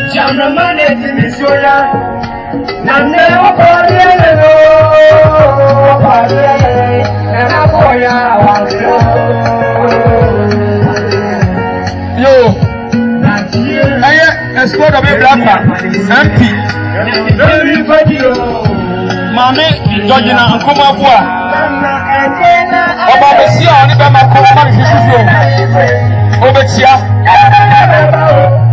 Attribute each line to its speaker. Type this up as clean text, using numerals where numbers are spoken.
Speaker 1: Chama maneti misoya. Nane oporiele no. Oporiele. Nana boya wazio.
Speaker 2: Yo. Aye, escort of a black man. MP. Mami, Georgina, and come up. Oba Messia, only by my command, Obetia.